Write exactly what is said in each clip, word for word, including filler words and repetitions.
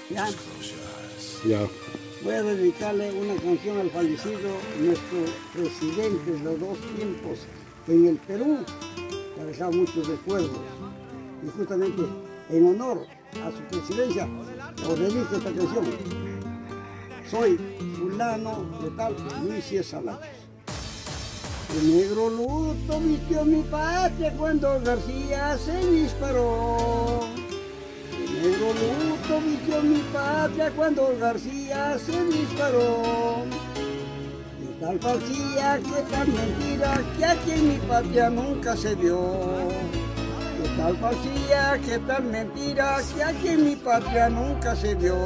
¿Ya? Ya. Voy a dedicarle una canción al fallecido, nuestro presidente de los dos tiempos en el Perú, que ha dejado muchos recuerdos. Y justamente en honor a su presidencia, os dedico esta canción. Soy fulano de tal, Luis Sánchez. El negro luto vistió mi patria cuando García se disparó. El negro luto vistió mi patria cuando García se disparó. Y tal García, que tal mentira, que aquí en mi patria nunca se vio. Que tal García, que tal mentira, que aquí en mi patria nunca se vio.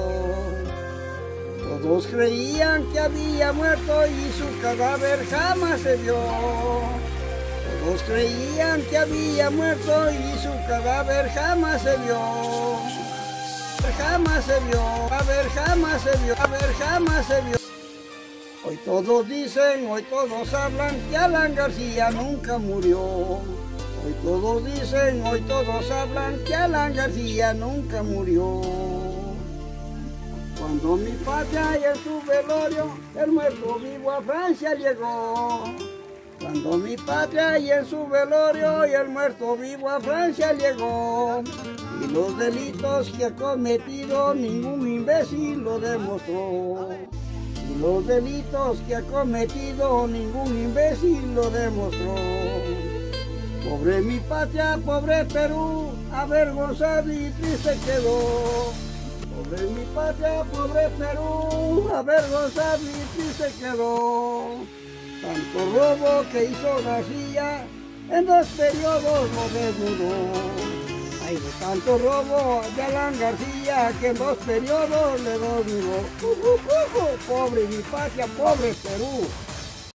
Todos creían que había muerto y su cadáver jamás se vio. Todos creían que había muerto y su cadáver jamás se vio. Jamás se vio, a ver, jamás se vio, a ver, jamás se vio. Hoy todos dicen, hoy todos hablan que Alan García nunca murió. Hoy todos dicen, hoy todos hablan que Alan García nunca murió. Cuando mi patria y en su velorio, el muerto vivo a Francia llegó. Cuando mi patria y en su velorio, y el muerto vivo a Francia llegó. Y los delitos que ha cometido, ningún imbécil lo demostró. Y los delitos que ha cometido, ningún imbécil lo demostró. Pobre mi patria, pobre Perú, avergonzado y triste quedó. Pobre mi patria, pobre Perú, avergonzado y triste quedó. Tanto robo que hizo García, en dos periodos lo desnudó. Ay, de tanto robo de Alan García, que en dos periodos le desnudó. Uh, uh, uh, uh, pobre mi patria, pobre Perú.